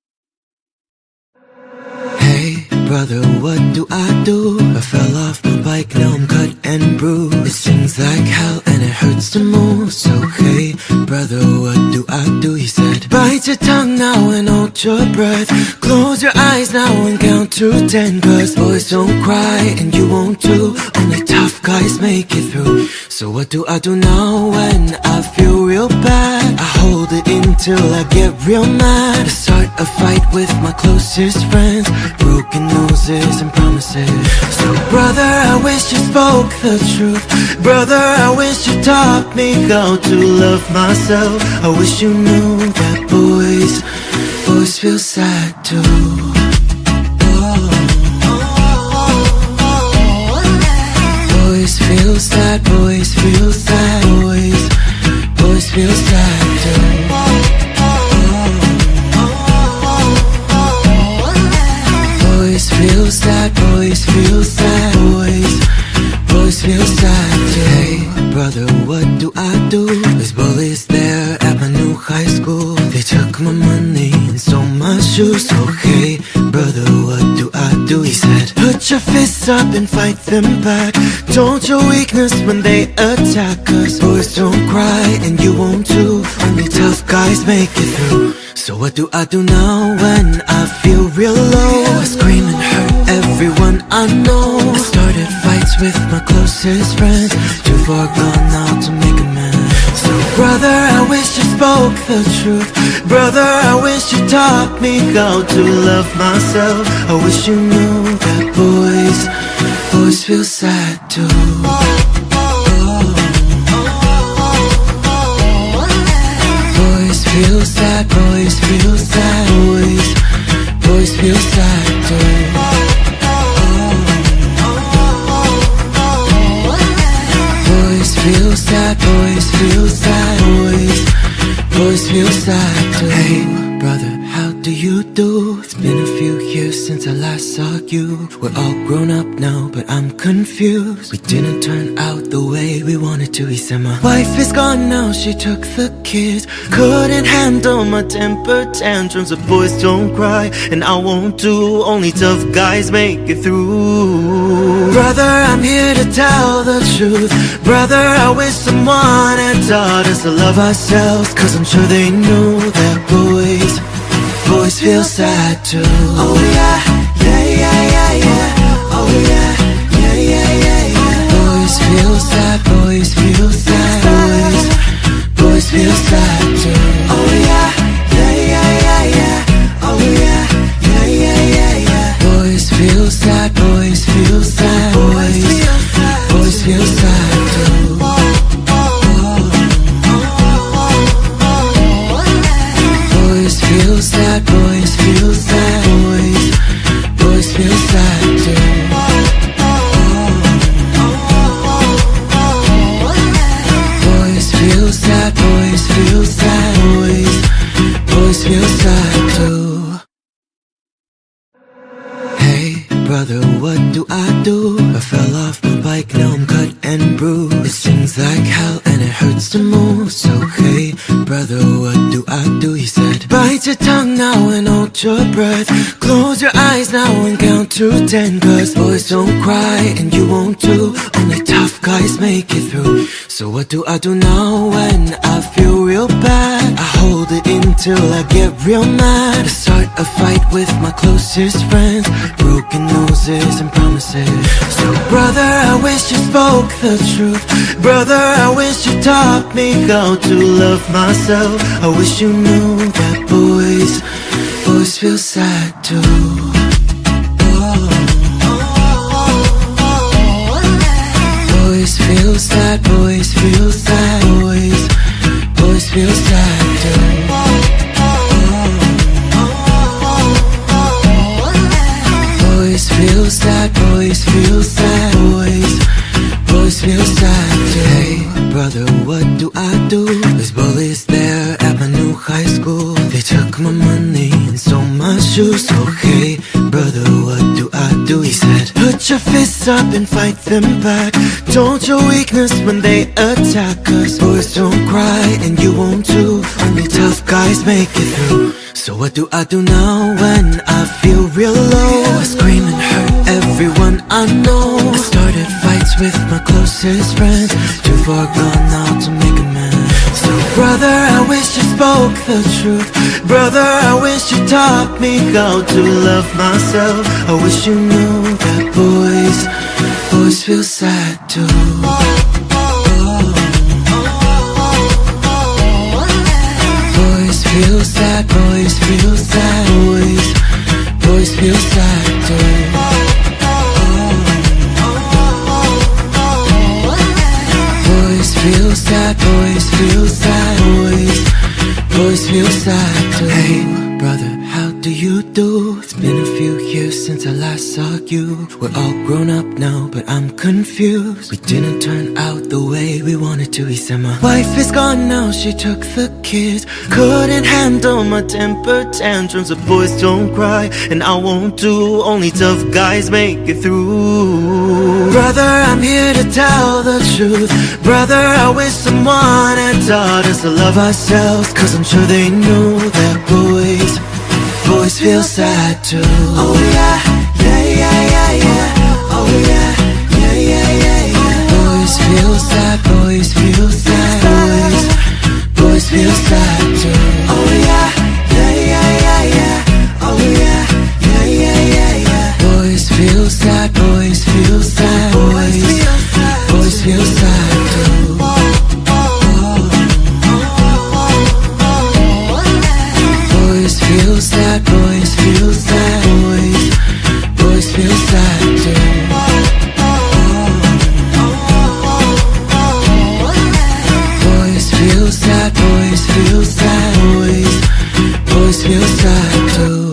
Hey brother, what do I do? I fell off my bike, now I'm cut and bruised. It stings like hell and it hurts to move. So hey brother, what do I do? He said, bite your tongue now and hold your breath. Close your eyes now and count to 10. Cause boys don't cry and you won't too. Only tough guys make it through. So what do I do now when I feel real bad? I hold it in till I get real mad. I start a fight with my closest friends. Broken noses and promises. So brother, I wish you spoke the truth. Brother, I wish you taught me how to love myself. I wish you knew that boys feel sad too. Boys feel sad, boys feel sad, boys feel sad too. Boys feel sad, boys feel sad, boys feel sad too. Hey brother, what do I do? There's bullies there at my new high school. They took my money and stole my shoes. So hey brother, what do I do? He said, put your fists up and fight them back. Don't show weakness when they attack. Cause boys don't cry and you won't too. Only tough guys make it through. So what do I do now when I feel real low? I scream and hurt everyone I know. I started fights with my closest friends. Too far gone now to make amends. So brother, I wish you spoke the truth. Brother, I wish you taught me how to love myself. I wish you knew that boys feel sad too. Boys feel sad, boys feel sad, boys feel sad too. Boys feel sad, boys feel sad, boys feel sad too. Hey brother, how do you do? It's been a few years since I last saw you. We're all grown up now, but I'm confused. We didn't turn out the way we wanted to. He said my wife is gone now, she took the kids. Couldn't handle my temper tantrums. The boys don't cry and I won't too. Only tough guys make it through. Brother, I'm here to tell the truth. Brother, I wish someone had taught us to love ourselves. Cause I'm sure they knew that boys feel sad too. Oh yeah, yeah, yeah, yeah, yeah. Oh yeah, yeah, yeah, yeah, yeah. Boys feel sad, boys feel sad, boys feel sad too. Oh yeah, yeah, yeah, yeah, yeah. Oh yeah, yeah, yeah, yeah, yeah. Boys feel sad, boys feel sad, boys feel sad too. Boys feel sad, boys feel sad, boys feel sad too. Boys feel sad, boys feel sad, boys feel sad too. Hey brother, what do I do? I fell off my bike, now I'm cut and bruised. It stings like hell and it hurts to move. So hey brother, what do I do? He said, bite your tongue now and hold your breath. Close your eyes now and count to 10. Cause boys don't cry and you won't too. Only tough guys make it through. So what do I do now when I feel real bad? I hold it in till I get real mad. I start a fight with my closest friends. Broken noses and promises. So brother, I wish you spoke the truth. Brother, I wish you taught me how to love myself. I wish you knew that boys feel sad too. Boys feel sad, boys feel sad, boys feel sad too. Boys feel sad, boys feel sad, boys feel sad too. Hey brother, what do I do? There's bullies there at my new high school. They took my money and sold my shoes. So hey, brother, what do I do? He said, put your fists up and fight them back. Don't show weakness when they attack. Cause boys don't cry and you won't too. Only tough guys make it through. So what do I do now when I feel real low? I scream and hurt everyone I know. I started fights with my closest friends. Too far gone now to make amends. So brother, I wish you spoke the truth. Brother, I wish you taught me how to love myself. I wish you knew that boys feel sad too. Boys feel sad, boys feel sad, boys feel sad too. Boys feel sad, boys feel sad, boys feel sad too. Hey, brother, how do you do? It's been a few years since I last saw you. We're all grown up now, but I'm confused. We didn't turn out the way we wanted to. He said my wife is gone now, she took the kids. Couldn't handle my temper tantrums. The boys don't cry, and I won't do. Only tough guys make it through. Brother, I'm here to tell the truth. Brother, I wish someone had taught us to love ourselves. Cause I'm sure they knew that boys feel sad too. Oh yeah, yeah, yeah, yeah, yeah. Oh yeah, yeah, yeah, yeah, yeah. Boys feel sad, boys feel sad, boys feel sad too. Oh yeah, yeah, yeah, yeah, yeah. Oh yeah, yeah, yeah, yeah, yeah. Boys feel sad, boys feel sad, boys feel sad too. Boys feel sad, boys feel sad, boys feel sad too. Boys feel sad, boys feel sad, boys feel sad too.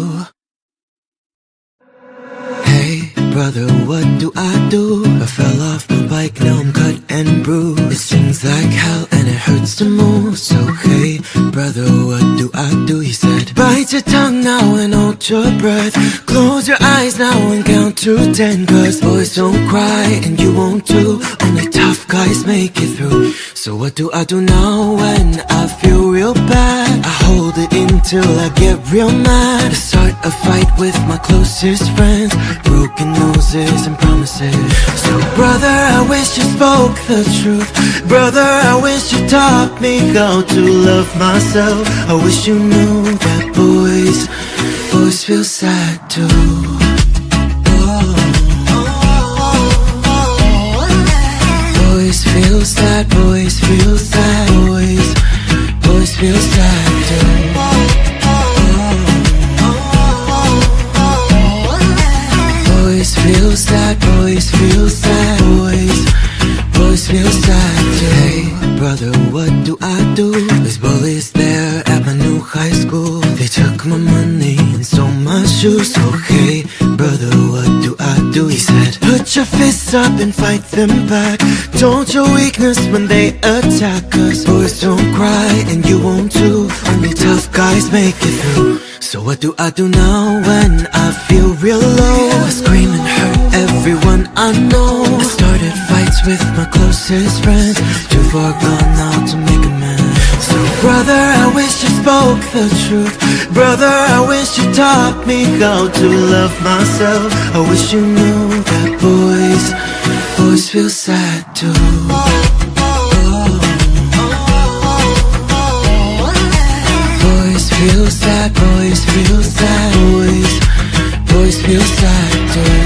Hey, brother, what do I do? I fell off my bike, now I'm cut and bruised. It stings like hell and it hurts to move. So hey, brother, what do I do? He said, bite your tongue now and hold your breath. Close your eyes now and count to 10. Cause boys don't cry and you won't too. Only tough guys make it through. So what do I do now when I feel real bad? I hold it in till I get real mad. I start a fight with my closest friends. Broken noses and promises. So brother, I wish you spoke the truth. Brother, I wish you taught me how to love myself. I wish you knew that boys feel sad too. Boys feel sad, boys feel sad, boys feel sad too. Boys feel sad, boys feel sad, boys feel sad too. Hey, brother, what do I do? There's bullies there at my new high school. They took my money and sold my shoes. So hey, brother, what do I do? He said, put your fists up and fight them back. Don't show weakness when they attack. Cause boys don't cry and you won't too. Only tough guys make it through. So what do I do now when I feel real low? I scream and hurt everyone I know. I started fights with my closest friends. Too far gone now to make amends. So brother, I wish you spoke the truth. Brother, I wish you taught me how to love myself. I wish you knew that boys feel sad too. Boys feel sad, boys feel sad, boys feel sad too.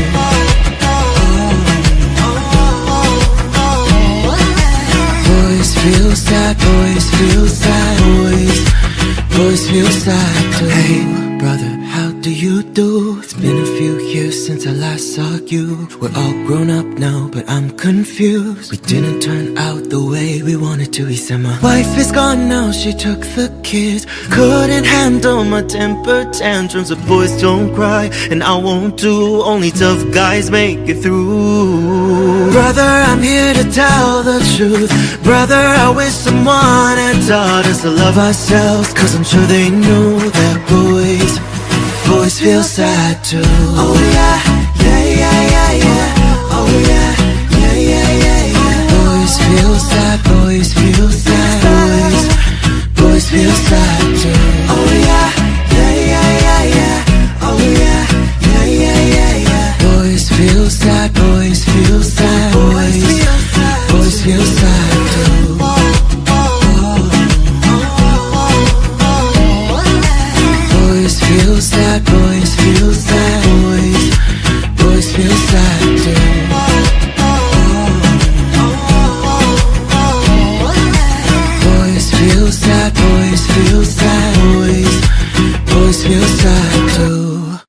Boys feel sad, boys feel sad, boys feel sad too. Hey, brother, how do you do? It's been a few years since I last saw you. We're all grown up now, but I'm confused. We didn't turn out the way we wanted to. He said my wife is gone now, she took the kids. Couldn't handle my temper tantrums. The boys don't cry, and I won't do. Only tough guys make it through. Brother, I'm here to tell the truth. Brother, I wish someone had taught us to love ourselves. Cause I'm sure they knew that boys feel sad too. Oh yeah, yeah, yeah, yeah, yeah. Oh yeah, yeah, yeah, yeah, yeah. Boys feel sad, boys feel sad. Boys feel sad too. Oh yeah, yeah, yeah, yeah, yeah. Oh yeah, yeah, yeah, yeah, yeah. Boys feel sad, boys feel sad. Boys feel sad too. Boys feel sad, boys feel sad. Boys feel sad too. Boys feel sad, boys feel sad. Boys feel sad too.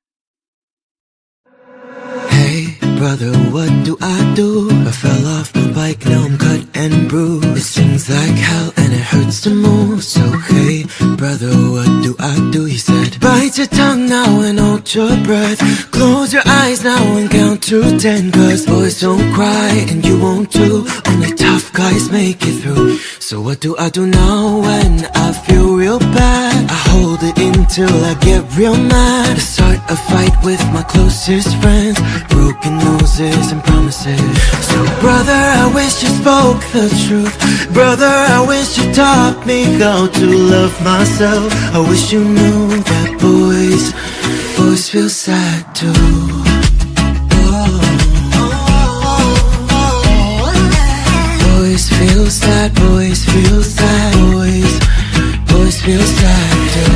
Hey brother, what do I do? I fell off my bike, now I'm cut and bruised. It stings like hell and it hurts to move. So hey brother, what do I do? He said, bite your tongue now and hold your breath. Close your eyes now and count to 10. Cause boys don't cry and you won't too. Only tough guys make it through. So what do I do now when I feel real bad? I hold it in till I get real mad. I start a fight with my closest friends. Broken noses and promises. So brother, I wish you spoke the truth. Brother, I wish you taught me how to love myself. I wish you knew that boys feel sad too. Boys feel sad, boys feel sad. Boys feel sad too.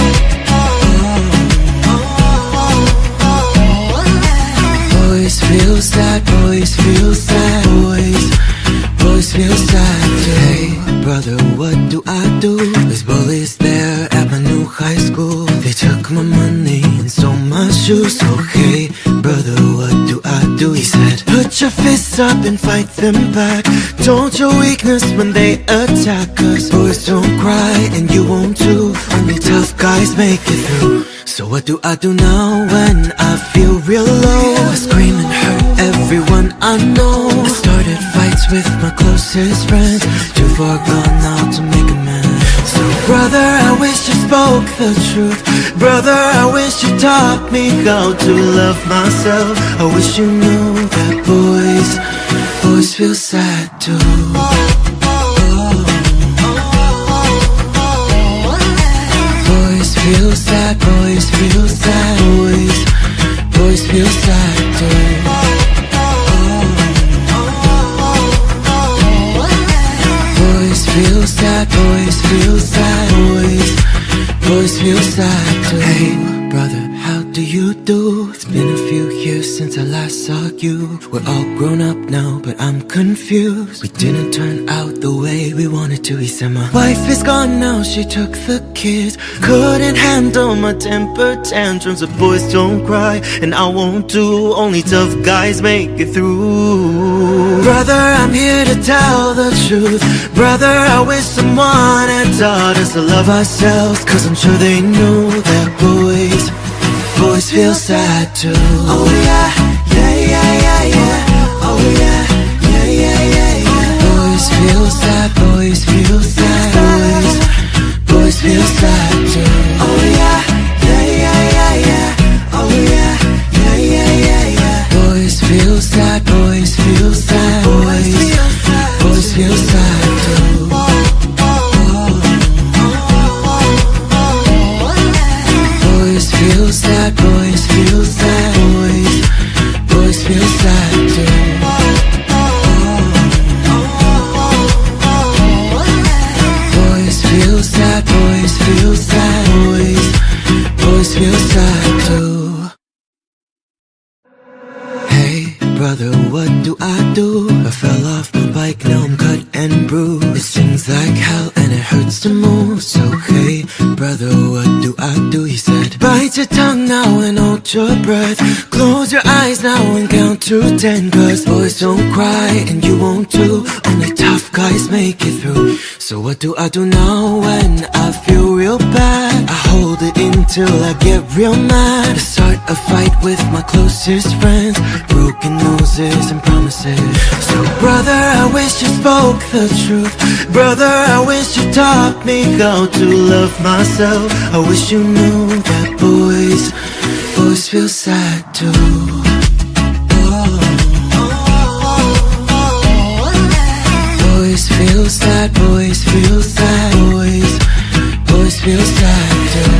Boys feel sad, boys feel sad. Boys feel sad too. Hey brother, what do I do? There's bullies there at my new high school. They took my money and stole my shoes. So hey brother, what do I do? He said, put your fists up and fight them back. Don't show weakness when they attack. Cause boys don't cry and you won't too. Only tough guys make it through. So what do I do now when I feel real low? I scream and hurt everyone I know. I started fights with my closest friends. Too far gone now to make amends. So brother, I wish you spoke the truth. Brother, I wish you taught me how to love myself. I wish you knew that boys feel sad too. Boys feel sad, boys feel sad. Boys feel sad too. Boys feel sad, boys feel sad. Boys feel sad too. Hey brother, how do you do? It's been a few years since I last saw you. We're all grown up now, but I'm confused. We didn't turn out the way we wanted to. He said my wife is gone now, she took the kids. Couldn't handle my temper tantrums. But boys don't cry and I won't too. Only tough guys make it through. Brother, I'm here to tell the truth. Brother, I wish someone had taught us to love ourselves. Cause I'm sure they knew that boys feel sad too. Oh yeah, yeah, yeah, yeah, yeah. Oh yeah, yeah, yeah, yeah, yeah. Boys feel sad, boys feel sad. Boys feel sad too. Oh yeah, yeah, yeah, yeah, yeah. Oh yeah, yeah, yeah, yeah, yeah. Boys feel sad, boys feel sad. Boys feel sad too. Boys feel sad, boys feel sad. Boys feel sad too. Boys feel sad, boys feel sad. Boys feel sad too. Hey brother, what do I do? I fell off my bike, now I'm cut and bruised. It stings like hell and it hurts to move. So hey brother, what do I do? He said, bite your tongue now and hold your breath. Close your eyes now and count to 10. Cause boys don't cry and you won't too. Only tough guys make it through. So what do I do now when I feel real bad? I hold it in till I get real mad. I start a fight with my closest friends, broken noses and promises. So brother, I wish you spoke the truth. Brother, I wish you taught me how to love myself. I wish you knew that boys feel sad too. Boys feel sad, boys feel sad, boys feel sad too.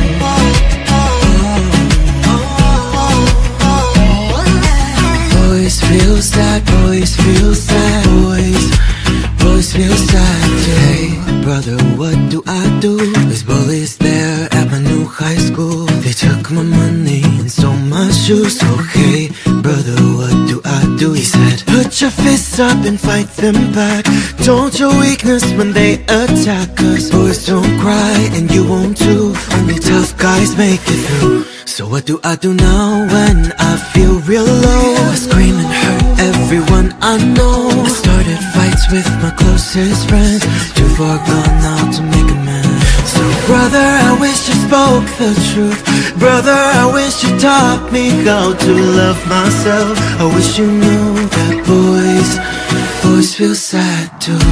Boys feel sad, boys feel sad, boys feel sad too. Hey brother, what do I do? There's bullies there at my new high school. They took my money and stole my shoes. So hey brother, what do I do? He said, put your fists up and fight them back. Don't show weakness when they attack us. Boys don't cry and you won't too. Only tough guys make it through. So what do I do now when I feel real low? I scream and hurt everyone I know. I started fights with my closest friends, too far gone now to make amends. So brother, I wish you spoke the truth. Brother, I wish you taught me how to love myself. I wish you knew that boys feel sad too.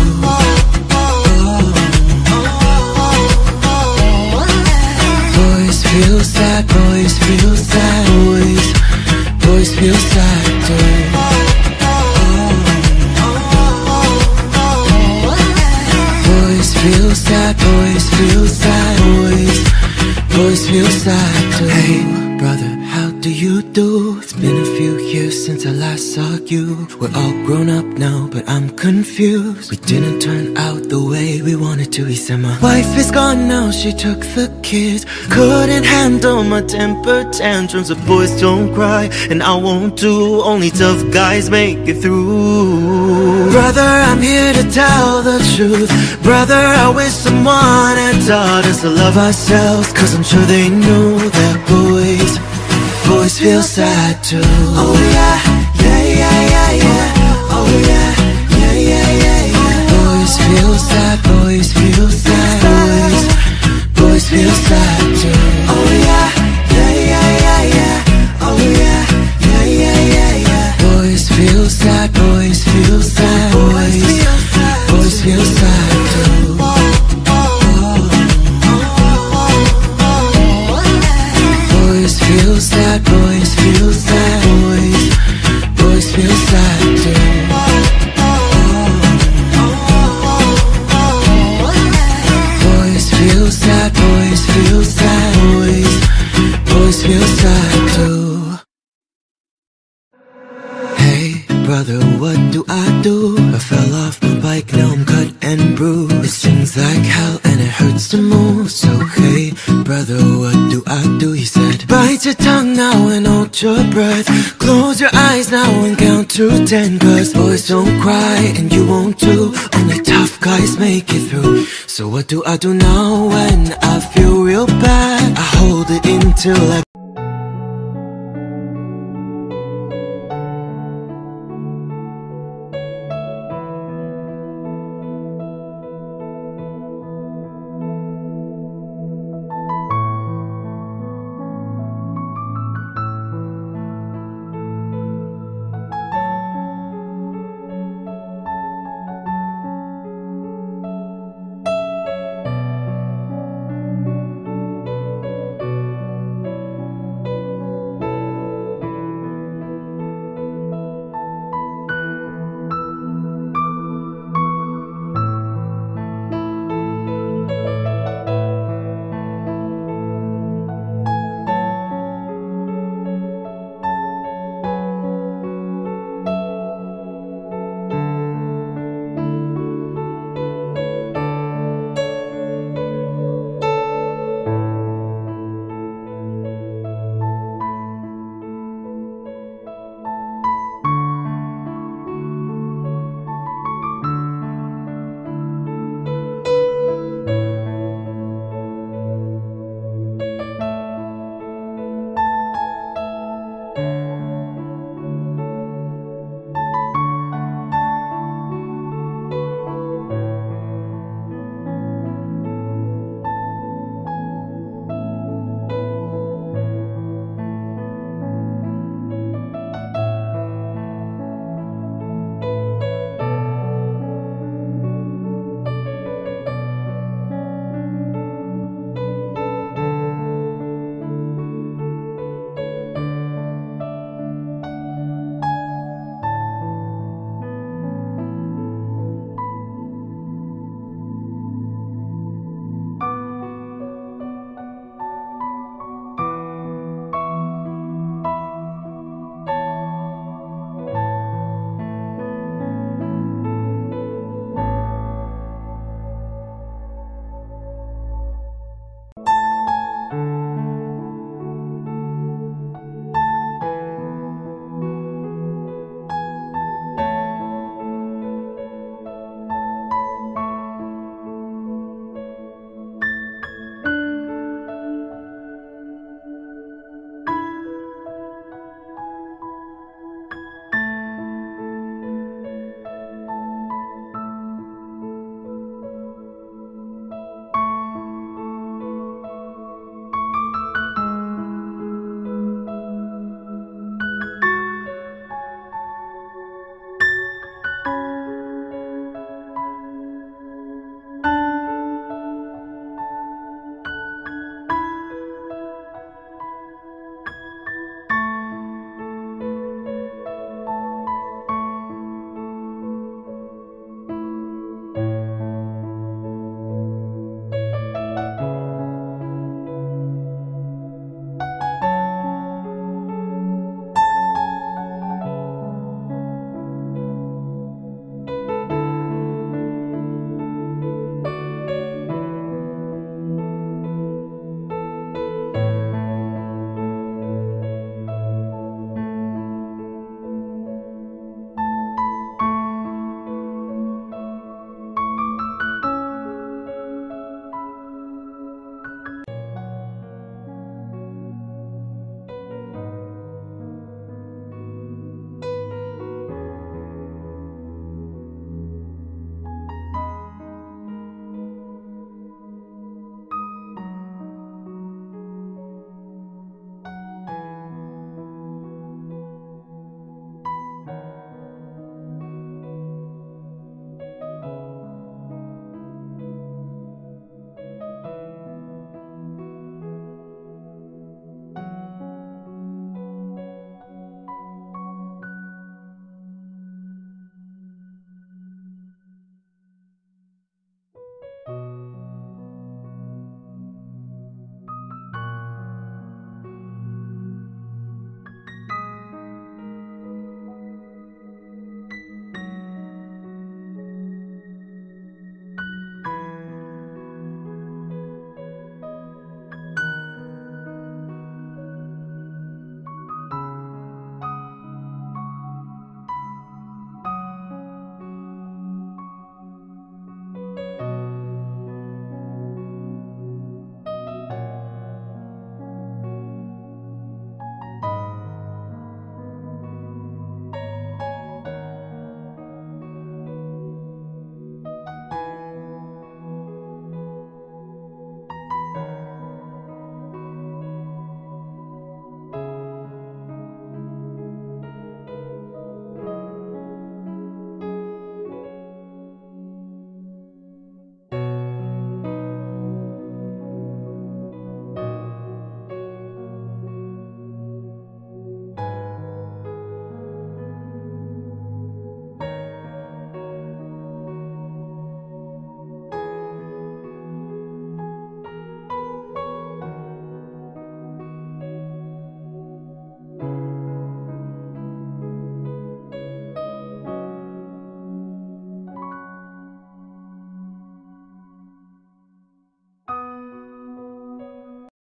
Boys feel sad, boys feel sad, boys feel sad too. Boys feel sad, boys feel sad, boys feel sad too. Hey brother, how do you do? It's been a few years since I last saw you. We're all grown up now, but I'm confused. We didn't turn out the way we wanted to. He said my wife is gone now, she took the kids. Couldn't handle my temper tantrums. The boys don't cry and I won't do. Only tough guys make it through. Brother, I'm here to tell the truth. Brother, I wish someone had taught us to love ourselves. Cause I'm sure they knew that boys feel sad too. Oh yeah, yeah, yeah, yeah, yeah. Oh yeah, yeah, yeah, yeah, yeah. Boys feel sad, boys feel sad, boys feel sad too. Oh yeah, yeah, yeah, yeah, yeah. Oh yeah, yeah, yeah, yeah, yeah. Boys feel sad, boys feel sad, boys feel sad too. Boys feel sad, boys feel sad, boys feel sad too. Boys feel sad, boys feel sad, boys feel sad too. Hey brother, what do I do? I fell off my bike, now I'm cut and bruised. It stings like hell and it hurts to move. So hey brother, what do I do? He said, bite your tongue now and hold your breath. Close your eyes now and count to 10. Cause boys don't cry and you won't too. Only tough guys make it through. So what do I do now when I feel real bad? I hold it in till I